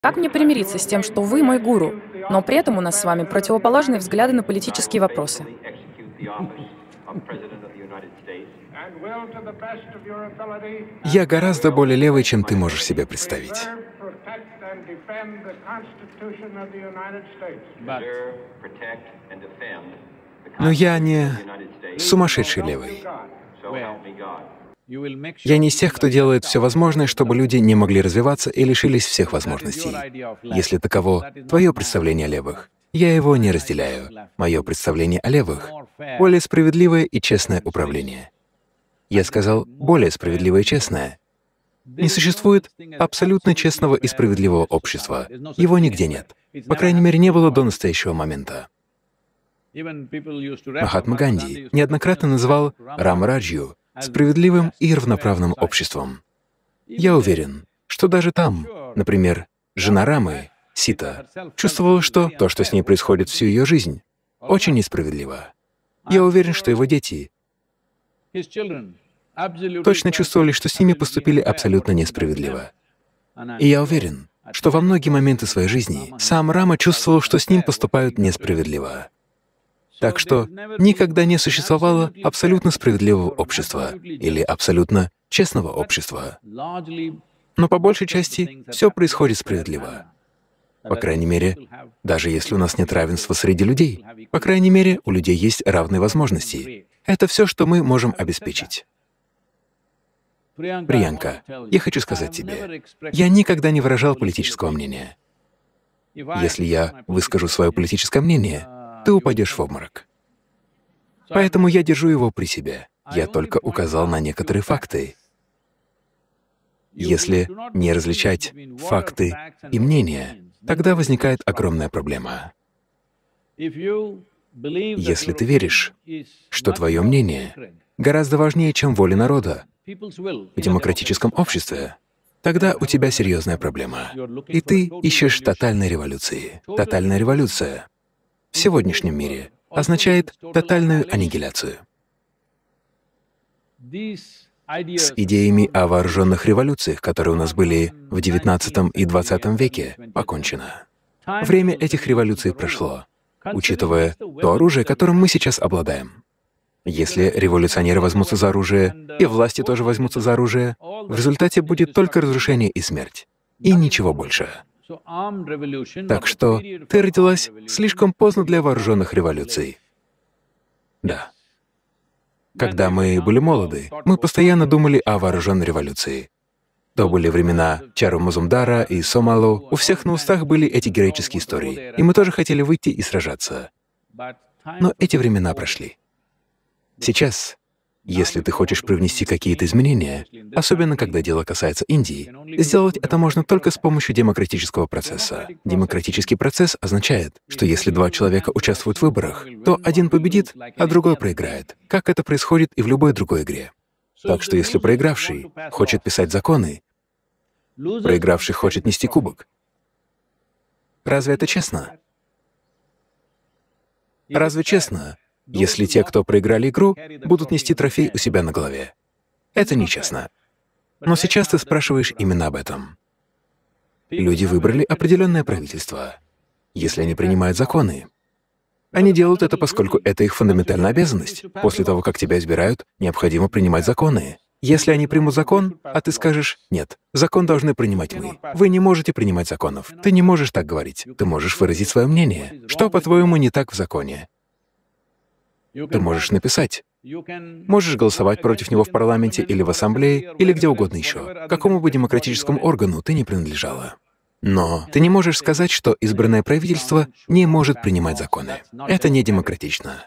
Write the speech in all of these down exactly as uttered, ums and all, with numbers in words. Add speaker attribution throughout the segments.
Speaker 1: Как мне примириться с тем, что вы мой гуру, но при этом у нас с вами противоположные взгляды на политические вопросы?
Speaker 2: Я гораздо более левый, чем ты можешь себе представить. Но я не сумасшедший левый. Я не из тех, кто делает все возможное, чтобы люди не могли развиваться и лишились всех возможностей. Если таково твое представление о левых, я его не разделяю. Мое представление о левых — более справедливое и честное управление. Я сказал «более справедливое и честное». Не существует абсолютно честного и справедливого общества. Его нигде нет. По крайней мере, не было до настоящего момента. Махатма Ганди неоднократно называл Рама-Раджью справедливым и равноправным обществом. Я уверен, что даже там, например, жена Рамы, Сита, чувствовала, что то, что с ней происходит всю ее жизнь, очень несправедливо. Я уверен, что его дети точно чувствовали, что с ними поступили абсолютно несправедливо. И я уверен, что во многие моменты своей жизни сам Рама чувствовал, что с ним поступают несправедливо. Так что никогда не существовало абсолютно справедливого общества или абсолютно честного общества. Но по большей части все происходит справедливо. По крайней мере, даже если у нас нет равенства среди людей, по крайней мере, у людей есть равные возможности. Это все, что мы можем обеспечить. Приянка, я хочу сказать тебе, я никогда не выражал политического мнения. Если я выскажу свое политическое мнение, ты упадешь в обморок. Поэтому я держу его при себе. Я только указал на некоторые факты. Если не различать факты и мнения, тогда возникает огромная проблема. Если ты веришь, что твое мнение гораздо важнее, чем воля народа в демократическом обществе, тогда у тебя серьезная проблема. И ты ищешь тотальной революции. Тотальная революция в сегодняшнем мире означает тотальную аннигиляцию. С идеями о вооруженных революциях, которые у нас были в девятнадцатом и двадцатом веке, покончено. Время этих революций прошло, учитывая то оружие, которым мы сейчас обладаем. Если революционеры возьмутся за оружие, и власти тоже возьмутся за оружие, в результате будет только разрушение и смерть, и ничего больше. Так что ты родилась слишком поздно для вооруженных революций. Да. Когда мы были молоды, мы постоянно думали о вооруженной революции. То были времена Чару Мазумдара и Сомалу, у всех на устах были эти героические истории, и мы тоже хотели выйти и сражаться. Но эти времена прошли. Сейчас, если ты хочешь привнести какие-то изменения, особенно когда дело касается Индии, сделать это можно только с помощью демократического процесса. Демократический процесс означает, что если два человека участвуют в выборах, то один победит, а другой проиграет, как это происходит и в любой другой игре. Так что если проигравший хочет писать законы, проигравший хочет нести кубок. Разве это честно? Разве честно, если те, кто проиграли игру, будут нести трофей у себя на голове? Это нечестно. Но сейчас ты спрашиваешь именно об этом. Люди выбрали определенное правительство. Если они принимают законы, они делают это, поскольку это их фундаментальная обязанность. После того, как тебя избирают, необходимо принимать законы. Если они примут закон, а ты скажешь «нет, закон должны принимать мы», вы не можете принимать законов. Ты не можешь так говорить. Ты можешь выразить свое мнение. Что, по-твоему, не так в законе? Ты можешь написать. Можешь голосовать против него в парламенте или в ассамблее, или где угодно еще. Какому бы демократическому органу ты ни принадлежала. Но ты не можешь сказать, что избранное правительство не может принимать законы. Это не демократично.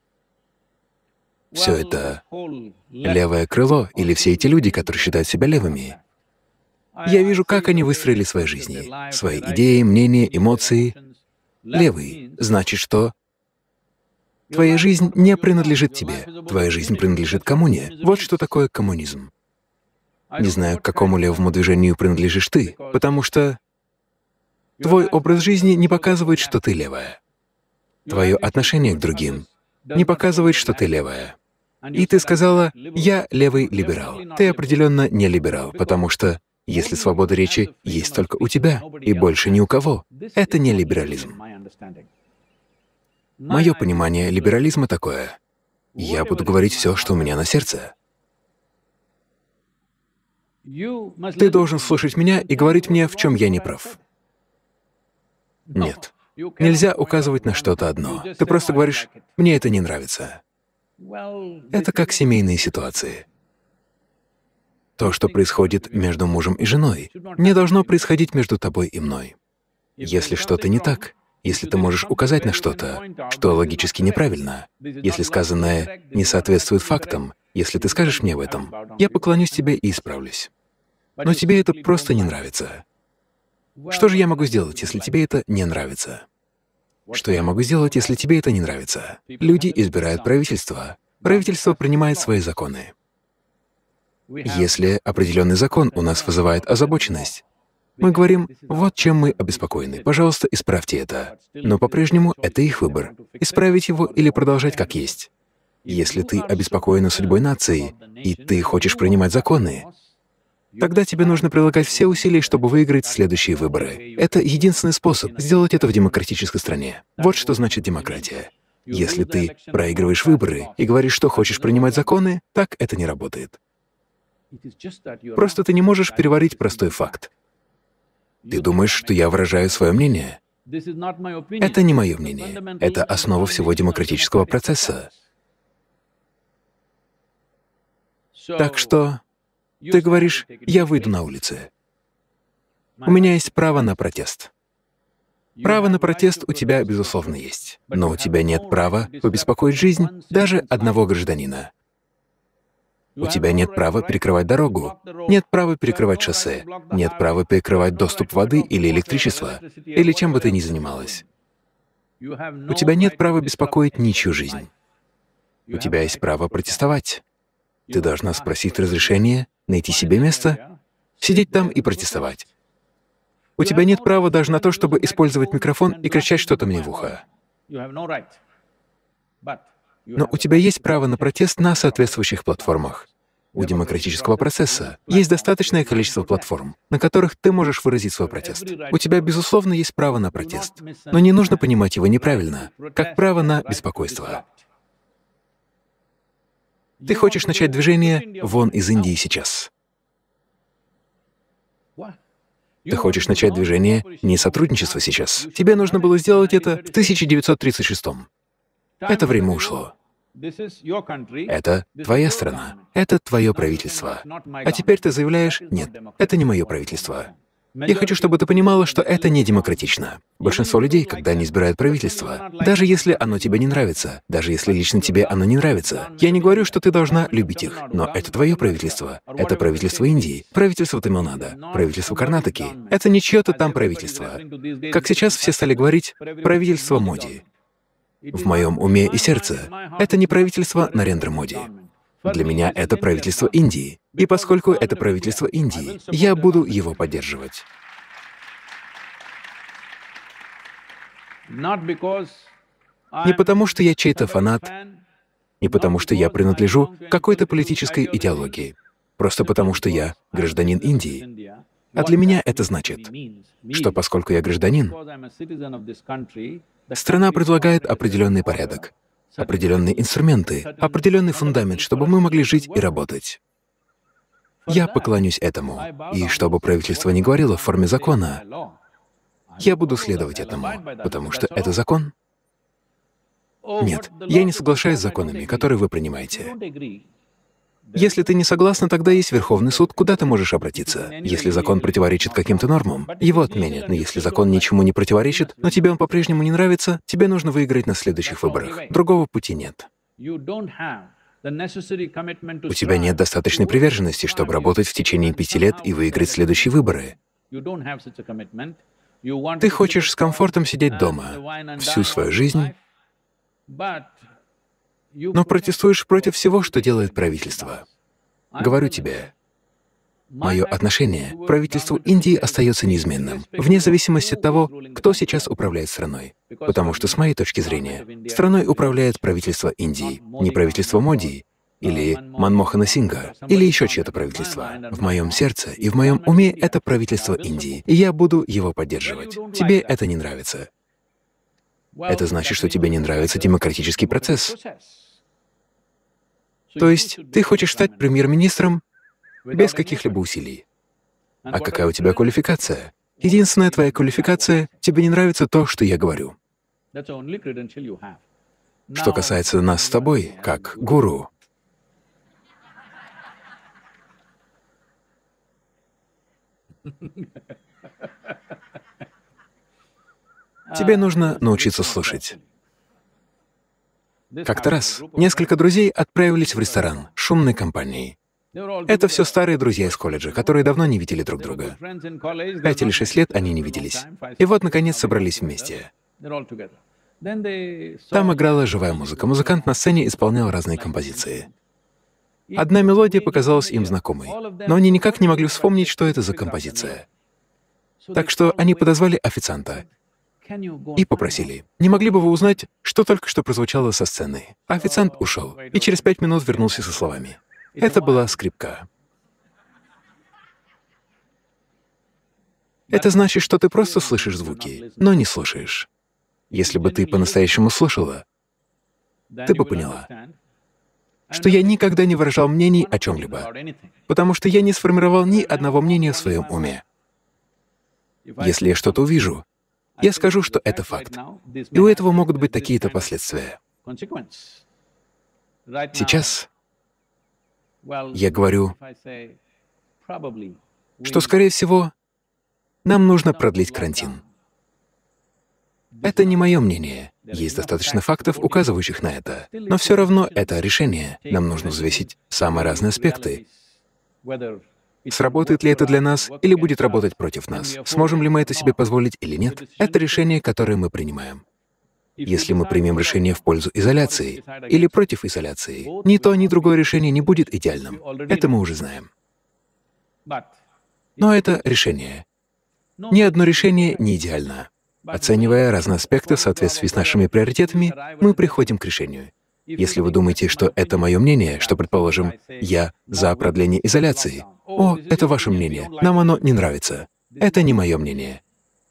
Speaker 2: Все это левое крыло или все эти люди, которые считают себя левыми. Я вижу, как они выстроили свои жизни, свои идеи, мнения, эмоции. Левый значит, что твоя жизнь не принадлежит тебе, твоя жизнь принадлежит коммуне. Вот что такое коммунизм. Не знаю, к какому левому движению принадлежишь ты, потому что твой образ жизни не показывает, что ты левая. Твое отношение к другим не показывает, что ты левая. И ты сказала, я левый либерал. Ты определенно не либерал, потому что Если свобода речи есть только у тебя и больше ни у кого, это не либерализм. Мое понимание либерализма такое: я буду говорить все, что у меня на сердце. Ты должен слушать меня и говорить мне, в чем я не прав. Нет. Нельзя указывать на что-то одно. Ты просто говоришь: «Мне это не нравится». Это как семейные ситуации. То, что происходит между мужем и женой, не должно происходить между тобой и мной. Если что-то не так, если ты можешь указать на что-то, что логически неправильно, если сказанное не соответствует фактам, если ты скажешь мне об этом, я поклонюсь тебе и исправлюсь. Но тебе это просто не нравится. Что же я могу сделать, если тебе это не нравится? Что я могу сделать, если тебе это не нравится? Люди избирают правительство. Правительство принимает свои законы. Если определенный закон у нас вызывает озабоченность, мы говорим: вот чем мы обеспокоены, пожалуйста, исправьте это. Но по-прежнему это их выбор — исправить его или продолжать как есть. Если ты обеспокоена судьбой нации, и ты хочешь принимать законы, тогда тебе нужно прилагать все усилия, чтобы выиграть следующие выборы. Это единственный способ сделать это в демократической стране. Вот что значит демократия. Если ты проигрываешь выборы и говоришь, что хочешь принимать законы, так это не работает. Просто ты не можешь переварить простой факт. Ты думаешь, что я выражаю свое мнение? Это не мое мнение. Это основа всего демократического процесса. Так что ты говоришь: я выйду на улицы. У меня есть право на протест. Право на протест у тебя, безусловно, есть. Но у тебя нет права побеспокоить жизнь даже одного гражданина. У тебя нет права перекрывать дорогу, нет права перекрывать шоссе, нет права перекрывать доступ воды или электричества, или чем бы ты ни занималась. У тебя нет права беспокоить ничью жизнь. У тебя есть право протестовать. Ты должна спросить разрешения, найти себе место, сидеть там и протестовать. У тебя нет права даже на то, чтобы использовать микрофон и кричать что-то мне в ухо. Но у тебя есть право на протест на соответствующих платформах. У демократического процесса есть достаточное количество платформ, на которых ты можешь выразить свой протест. У тебя, безусловно, есть право на протест, но не нужно понимать его неправильно, как право на беспокойство. Ты хочешь начать движение «Вон из Индии сейчас». Ты хочешь начать движение «Не сотрудничество сейчас». Тебе нужно было сделать это в тысяча девятьсот тридцать шестом. Это время ушло. Это твоя страна, это твое правительство. А теперь ты заявляешь: нет, это не мое правительство. Я хочу, чтобы ты понимала, что это не демократично. Большинство людей, когда они избирают правительство, даже если оно тебе не нравится, даже если лично тебе оно не нравится, я не говорю, что ты должна любить их, но это твое правительство. Это правительство Индии, правительство Тамилнада, правительство Карнатаки. Это не чье-то там правительство. Как сейчас все стали говорить «правительство Моди». В моем уме и сердце это не правительство Нарендра Моди. Для меня это правительство Индии. И поскольку это правительство Индии, я буду его поддерживать. Не потому, что я чей-то фанат, не потому, что я принадлежу какой-то политической идеологии, просто потому, что я гражданин Индии. А для меня это значит, что поскольку я гражданин, страна предлагает определенный порядок, определенные инструменты, определенный фундамент, чтобы мы могли жить и работать. Я поклонюсь этому, и чтобы правительство не говорило в форме закона, я буду следовать этому, потому что это закон. Нет, я не соглашаюсь с законами, которые вы принимаете. Если ты не согласна, тогда есть Верховный суд, куда ты можешь обратиться. Если закон противоречит каким-то нормам, его отменят, но если закон ничему не противоречит, но тебе он по-прежнему не нравится, тебе нужно выиграть на следующих выборах. Другого пути нет. У тебя нет достаточной приверженности, чтобы работать в течение пяти лет и выиграть следующие выборы. Ты хочешь с комфортом сидеть дома всю свою жизнь, но протестуешь против всего, что делает правительство. Говорю тебе, мое отношение к правительству Индии остается неизменным, вне зависимости от того, кто сейчас управляет страной. Потому что, с моей точки зрения, страной управляет правительство Индии, не правительство Моди, или Манмохана Сингха, или еще чье-то правительство. В моем сердце и в моем уме это правительство Индии, и я буду его поддерживать. Тебе это не нравится. Это значит, что тебе не нравится демократический процесс. То есть ты хочешь стать премьер-министром без каких-либо усилий. А какая у тебя квалификация? Единственная твоя квалификация — тебе не нравится то, что я говорю. Что касается нас с тобой, как гуру, тебе нужно научиться слушать. Как-то раз несколько друзей отправились в ресторан шумной компанией. Это все старые друзья из колледжа, которые давно не видели друг друга. Пять или шесть лет они не виделись. И вот, наконец, собрались вместе. Там играла живая музыка. Музыкант на сцене исполнял разные композиции. Одна мелодия показалась им знакомой, но они никак не могли вспомнить, что это за композиция. Так что они подозвали официанта и попросили: «Не могли бы вы узнать, что только что прозвучало со сцены?» Официант ушел и через пять минут вернулся со словами: «Это была скрипка». Это значит, что ты просто слышишь звуки, но не слушаешь. Если бы ты по-настоящему слушала, ты бы поняла, что я никогда не выражал мнений о чем-либо, потому что я не сформировал ни одного мнения в своем уме. Если я что-то увижу, я скажу, что это факт, и у этого могут быть такие-то последствия. Сейчас я говорю, что, скорее всего, нам нужно продлить карантин. Это не мое мнение. Есть достаточно фактов, указывающих на это. Но все равно это решение. Нам нужно взвесить самые разные аспекты. Сработает ли это для нас или будет работать против нас? Сможем ли мы это себе позволить или нет? Это решение, которое мы принимаем. Если мы примем решение в пользу изоляции или против изоляции, ни то, ни другое решение не будет идеальным. Это мы уже знаем. Но это решение. Ни одно решение не идеально. Оценивая разные аспекты в соответствии с нашими приоритетами, мы приходим к решению. Если вы думаете, что это мое мнение, что, предположим, я за продление изоляции, о, это ваше мнение, нам оно не нравится. Это не мое мнение.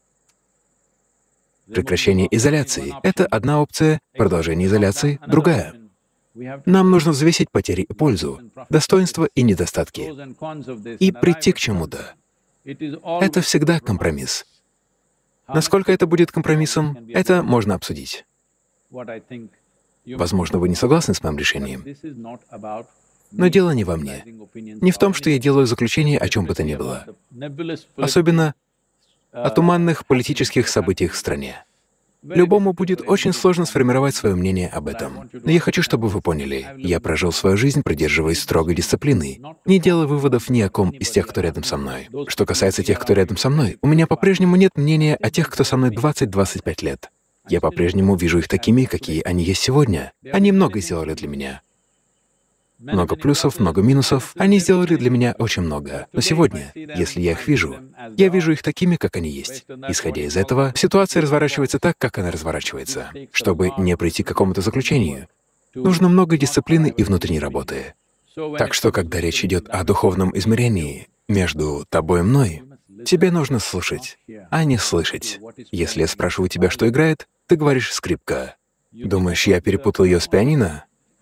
Speaker 2: Прекращение изоляции — это одна опция, продолжение изоляции — другая. Нам нужно взвесить потери и пользу, достоинства и недостатки, и прийти к чему-то. Это всегда компромисс. Насколько это будет компромиссом, это можно обсудить. Возможно, вы не согласны с моим решением, но дело не во мне, не в том, что я делаю заключение о чем бы то ни было, особенно о туманных политических событиях в стране. Любому будет очень сложно сформировать свое мнение об этом. Но я хочу, чтобы вы поняли, я прожил свою жизнь, придерживаясь строгой дисциплины, не делая выводов ни о ком из тех, кто рядом со мной. Что касается тех, кто рядом со мной, у меня по-прежнему нет мнения о тех, кто со мной двадцать-двадцать пять лет. Я по-прежнему вижу их такими, какие они есть сегодня. Они много сделали для меня. Много плюсов, много минусов. Они сделали для меня очень много. Но сегодня, если я их вижу, я вижу их такими, как они есть. Исходя из этого, ситуация разворачивается так, как она разворачивается. Чтобы не прийти к какому-то заключению, нужно много дисциплины и внутренней работы. Так что, когда речь идет о духовном измерении между тобой и мной, тебе нужно слушать, а не слышать. Если я спрашиваю тебя, что играет, ты говоришь «скрипка». Думаешь, я перепутал ее с пианино?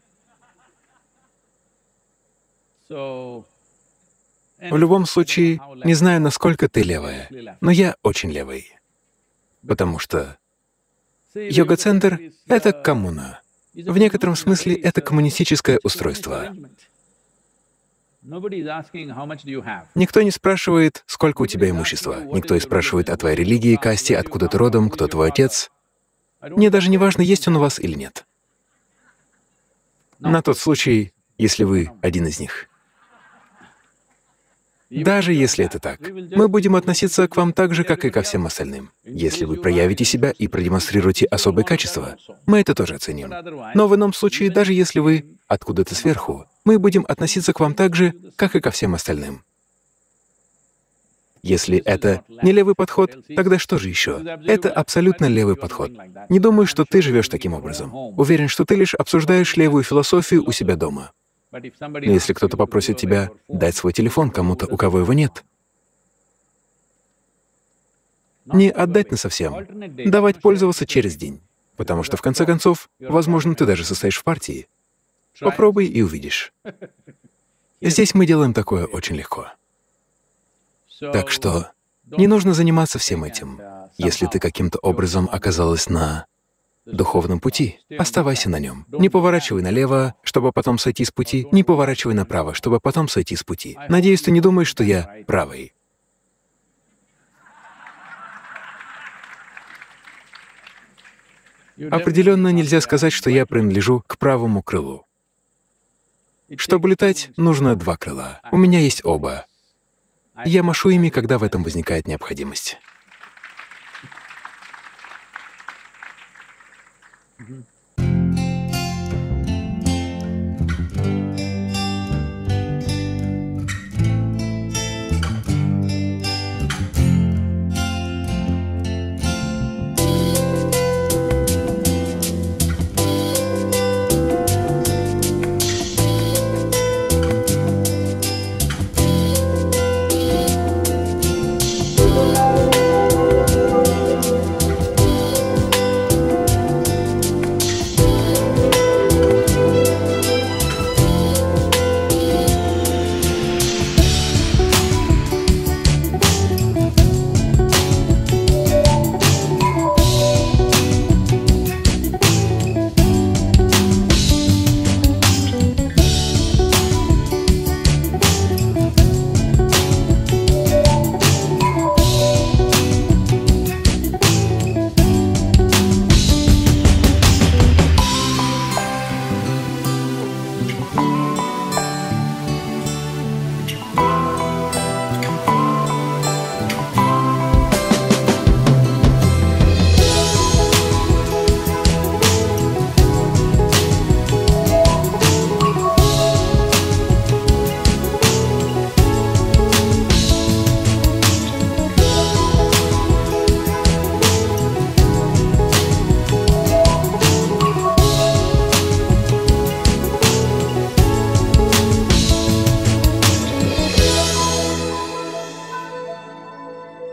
Speaker 2: В любом случае, не знаю, насколько ты левая, но я очень левый. Потому что йога-центр — это коммуна. В некотором смысле это коммунистическое устройство. Никто не спрашивает, сколько у тебя имущества. Никто не спрашивает о твоей религии, касте, откуда ты родом, кто твой отец. Мне даже не важно, есть он у вас или нет. На тот случай, если вы один из них. Даже если это так, мы будем относиться к вам так же, как и ко всем остальным. Если вы проявите себя и продемонстрируете особые качества, мы это тоже оценим. Но в ином случае, даже если вы откуда-то сверху, мы будем относиться к вам так же, как и ко всем остальным. Если это не левый подход, тогда что же еще? Это абсолютно левый подход. Не думаю, что ты живешь таким образом. Уверен, что ты лишь обсуждаешь левую философию у себя дома. Но если кто-то попросит тебя дать свой телефон кому-то, у кого его нет, не отдать насовсем, давать пользоваться через день. Потому что, в конце концов, возможно, ты даже состоишь в партии. Попробуй и увидишь. Здесь мы делаем такое очень легко. Так что не нужно заниматься всем этим. Если ты каким-то образом оказалась на духовном пути, оставайся на нем. Не поворачивай налево, чтобы потом сойти с пути, не поворачивай направо, чтобы потом сойти с пути. Надеюсь, ты не думаешь, что я правый. Определенно нельзя сказать, что я принадлежу к правому крылу. Чтобы летать, нужно два крыла. У меня есть оба. Я машу ими, когда в этом возникает необходимость.